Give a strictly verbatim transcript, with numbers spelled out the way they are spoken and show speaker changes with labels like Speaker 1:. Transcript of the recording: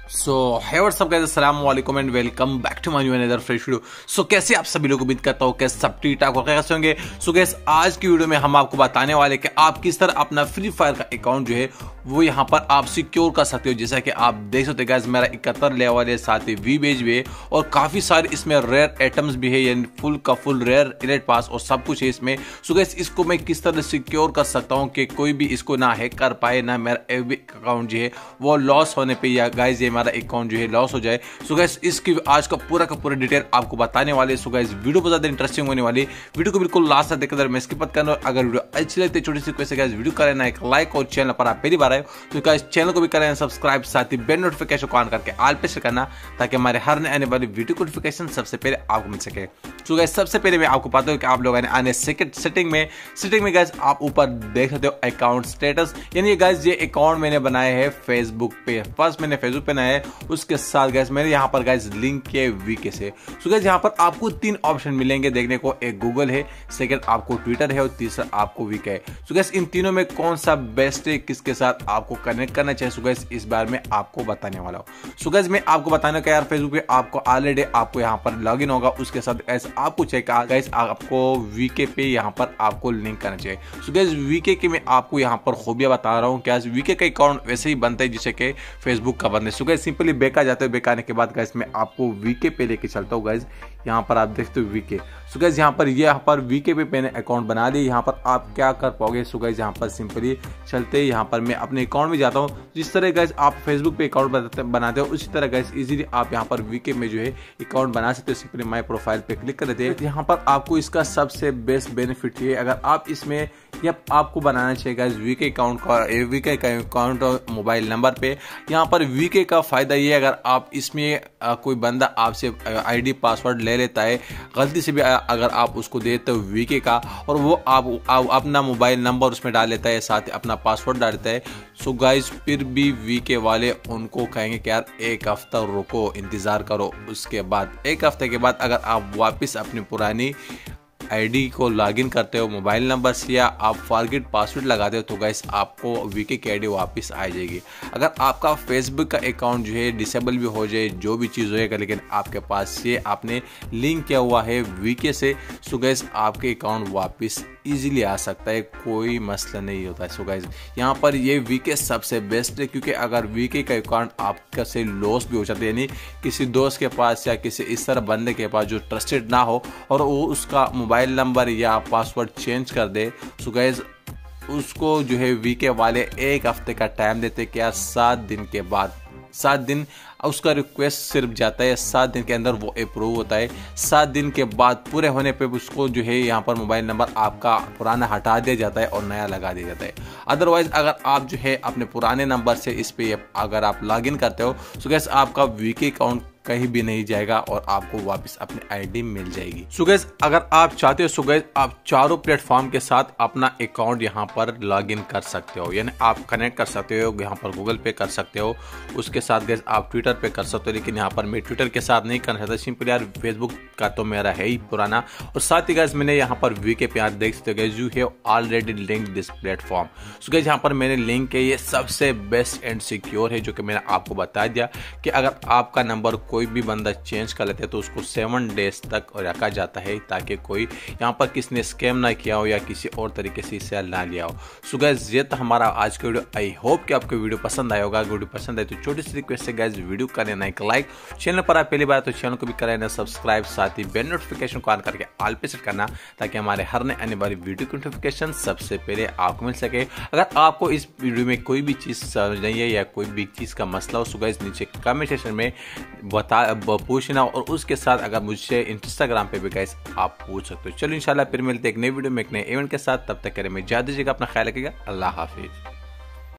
Speaker 1: सो hey what's up guys, अस्सलाम वालेकुम and welcome back to my new another fresh video. So कैसे आप सभी लोग, उम्मीद करता हूँ कैसे सब ठीक ठाक कैसे होंगे। सो गाइस, आज की वीडियो में हम आपको बताने वाले कि आप किस तरह अपना फ्री फायर का अकाउंट जो है वो यहाँ पर आप सिक्योर कर सकते हो। जैसा कि आप देख सकते हो गाइस, मेरा इकहत्तर लेवल है, साथ ही वी बेज भी है और काफी सारे इसमें रेयर आइटम्स भी है, यानी फुल का फुल रेयर इलेट पास और सब कुछ है इसमें। सो गाइस, इसको मैं किस तरह सिक्योर कर सकता हूँ कि कोई भी इसको ना हैक कर पाए, ना मेरा एफबी अकाउंट जो है वो लॉस होने पे या गाइस ये हमारा अकाउंट जो है लॉस हो जाए। सो गाइस, इसकी आज का पूरा का पूरा डिटेल आपको बताने वाले। सो गाइस, वीडियो बहुत ज्यादा इंटरेस्टिंग होने वाली, वीडियो को बिल्कुल लास्ट तक देखकर मैं स्किप मत करना। अगर वीडियो अच्छी लगती है छोटी सी रिक्वेस्ट है गाइस, वीडियो करें ना एक लाइक और चैनल पर आप पहली बार आए तो गाइस चैनल को भी करें सब्सक्राइब, साथ ही बेल नोटिफिकेशन को ऑन करके ऑल पे से करना ताकि हमारे हर नए आने वाली वीडियो नोटिफिकेशन सबसे पहले आपको मिल सके। सो गाइस, सबसे पहले मैं आपको बताता हूं कि आप लोगों ने आने सेकंड सेटिंग में सेटिंग में गाइस आप ऊपर देख सकते हो अकाउंट स्टेटस, यानी गाइस ये अकाउंट मैंने बनाया है फेसबुक पे। फर्स्ट मैंने फेसबुक पे बनाया है, उसके साथ गाइस मैंने यहाँ पर गाइस लिंक किया वीके से। सो गाइस, यहाँ पर आपको तीन ऑप्शन मिलेंगे देखने को, एक गूगल है, सेकंड आपको ट्विटर है और तीसरा आपको वीके है। सो गाइस, इन तीनों में कौन सा बेस्ट है, किसके साथ आपको कनेक्ट करना चाहिए, सो गाइस इस बार में आपको बताने वाला हूँ। सो गाइस, मैं आपको बताने का यार फेसबुक पे आपको ऑलरेडी आपको यहाँ पर लॉग इन होगा, उसके साथ गाइस आपको चेक गाइस आपको वीके पे यहाँ पर आपको लिंक करना चाहिए। सो गाइस, वीके की मैं आपको यहाँ पर खूबियां बता रहा हूँ। क्या वीके का अकाउंट वैसे ही बनता है जैसे कि फेसबुक का बनता है। सो गाइस, सिंपली बेका जाते हो, बेका आने के बाद गाइस मैं आपको वीके पे लेके चलता हूँ। गाइस यहाँ पर आप देखते हो वीके। सो गाइस, यहाँ पर ये यहाँ पर वीके पे मैंने अकाउंट बना लिया। यहाँ पर आप क्या कर पाओगे, सो गाइस यहाँ पर सिंपली चलते यहाँ पर मैं अपने अकाउंट में जाता हूँ। जिस तरह गाइस आप फेसबुक पे अकाउंट बनाते हो उसी तरह गाइस इजीली आप यहाँ पर वीके में जो है अकाउंट बना सकते हो। सिंपली माय प्रोफाइल पे क्लिक कर देते हैं। यहाँ पर आपको इसका सबसे बेस्ट बेनिफिट है, अगर आप इसमें या आपको बनाना चाहिए गाइस वीके अकाउंट का वीके का अकाउंट मोबाइल नंबर पे। यहाँ पर वीके का फायदा ये, अगर आप इसमें आ, कोई बंदा आपसे आईडी पासवर्ड ले लेता है गलती से भी, अगर आप उसको देते हो वीके का और वो आप, आप अपना मोबाइल नंबर उसमें डाल लेता है, साथ ही अपना पासवर्ड डाल देता है, सो गाइस फिर भी वीके वाले उनको कहेंगे कि यार एक हफ्ता रुको, इंतजार करो। उसके बाद एक हफ्ते के बाद अगर आप वापस अपनी पुरानी आईडी को लॉगिन करते हो मोबाइल नंबर से या आप फॉरगेट पासवर्ड लगाते हो तो गाइस आपको वीके की आईडी वापस आ जाएगी। अगर आपका फेसबुक का अकाउंट जो है डिसेबल भी हो जाए, जो भी चीज़ होएगा, लेकिन आपके पास ये आपने लिंक किया हुआ है वीके से, सो गाइस आपके अकाउंट वापस इजीली आ सकता है, कोई मसला नहीं होता है। सो गाइस, यहाँ पर ये वीके सबसे बेस्ट है, क्योंकि अगर वीके का अकाउंट आपका से लॉस भी हो जाता है, यानी किसी दोस्त के पास या किसी इस तरह बंदे के पास जो ट्रस्टेड ना हो और वो उसका मोबाइल नंबर या पासवर्ड चेंज कर दे, सो गाइस उसको जो है वीके वाले एक हफ्ते का टाइम देते कि यार सात दिन के बाद, सात दिन उसका रिक्वेस्ट सिर्फ जाता है, सात दिन के अंदर वो अप्रूव होता है। सात दिन के बाद पूरे होने पे उसको जो है यहाँ पर मोबाइल नंबर आपका पुराना हटा दिया जाता है और नया लगा दिया जाता है। अदरवाइज अगर आप जो है अपने पुराने नंबर से इस पे अगर आप लॉगिन करते हो तो गाइस आपका वीके अकाउंट कहीं भी नहीं जाएगा और आपको वापस अपनी आईडी मिल जाएगी। सो गाइस, अगर आप चाहते हो सो गाइस आप चारों प्लेटफॉर्म के साथ अपना अकाउंट यहाँ पर लॉगिन कर सकते हो, यानी आप कनेक्ट कर सकते हो, यहाँ पर गूगल पे कर सकते हो, उसके साथ गाइस आप ट्विटर पे कर सकते हो, लेकिन यहाँ पर मैं ट्विटर के साथ नहीं कर सकता, सिंपली यार फेसबुक का तो मेरा है ही पुराना। और साथ ही गाइस मैंने यहाँ पर वीके पे देख सकते हो guys, you have already link this platform. So guys, यहाँ पर मैंने लिंक है, ये सबसे बेस्ट एंड सिक्योर है, जो कि मैंने आपको बता दिया कि अगर आपका नंबर कोई भी बंदा चेंज कर लेते हैं तो उसको सेवन डेज तक रखा जाता है ताकि कोई यहाँ पर किसने स्कैम ना किया हो या किसी और तरीके से इसे ना लिया हो। सो गाइस, ये था हमारा आज का वीडियो। आई होप कि आपको वीडियो पसंद आया होगा। वीडियो पसंद आए तो छोटी सी रिक्वेस्ट है गाइस, वीडियो करें ना एक लाइक, चैनल पर आप पहली बार तो चैनल को भी करें ना सब्सक्राइब, साथ ही बेल नोटिफिकेशन को ऑन करके ऑल पे सेट करना ताकि हमारे हर नए आने वाली वीडियो की नोटिफिकेशन सबसे पहले आपको मिल सके। अगर आपको इस वीडियो में कोई भी चीज़ समझ नहीं है या कोई भी चीज़ का मसला हो, सो गाइस नीचे कमेंट सेक्शन में बता पूछना और उसके साथ अगर मुझसे इंस्टाग्राम पे भी गाइस आप पूछ सकते हो। चलो इंशाल्लाह फिर मिलते हैं एक नई वीडियो में एक नए इवेंट के साथ, तब तक के लिए मैं इजाज़त दीजिएगा, अपना ख्याल रखिएगा, अल्लाह हाफिज।